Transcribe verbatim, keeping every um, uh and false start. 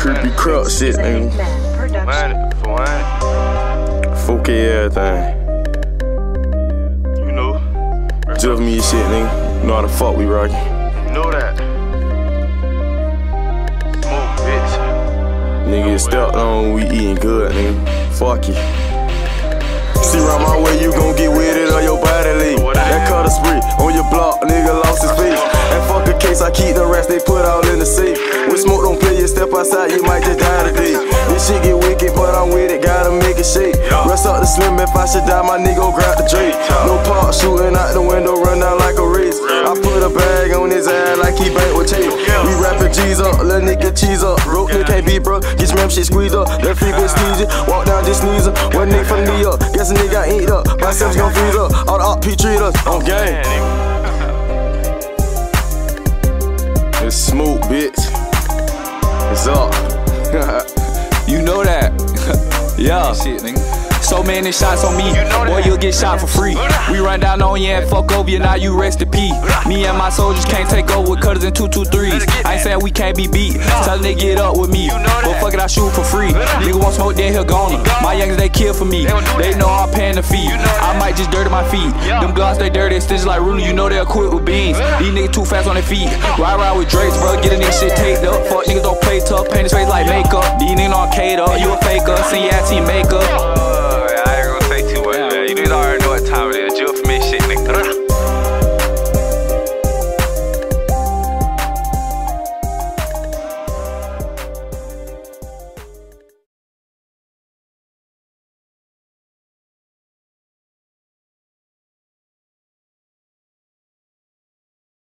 Creepy crap shit, nigga. four K everything. You know. Just me and shit, nigga. You know how the fuck we rockin'. You know that. Smoke, bitch. Nigga, stepped on, we eating good, nigga. Fuck you. See round my way, you gon' get with it or your body leak. That cut a spree on your block, nigga lost his face. And fuck a case, I keep the rest, they put all in the safe. When smoke don't play, you step outside, you might just die today. This shit get wicked, but I'm with it, gotta make it shake. Rest up the slim, if I should die, my nigga gon' grab the Drake. No park, shooting out the window, run down like a race. I put a bag on his ass like he bank with tape. We rapping G's up, let nigga cheese up. Broke nigga can't beat, bro, get your shit squeezed up. Left feet bitch sneeze it, walk down just sneeze up. One nigga from knee up, guess a nigga got eat up. Myself's gon' freeze up, all the op P treat us on game. It's smooth, bitch. It's up. You know that. Yeah. Shit, nigga. So many shots on me, boy, you'll get shot for free. We run down on you and fuck over you, now you rest in peace. Me and my soldiers can't take over with cutters and two two threes. I ain't saying we can't be beat, tell them they get up with me. But fuck it, I shoot for free. Nigga want smoke, then he'll gone. My youngers, they kill for me. They know I'm paying the fee. I might just dirty my feet. Them gloss, they dirty, stitches like Ruler, you know they'll quit with beans. These niggas too fast on their feet. Ride around with Drakes, bro, getting this shit taped up. Fuck niggas don't play tough, paint his face like makeup. These niggas on K up, you a faker, send your ass team makeup. I ain't gonna say too much, man. You need all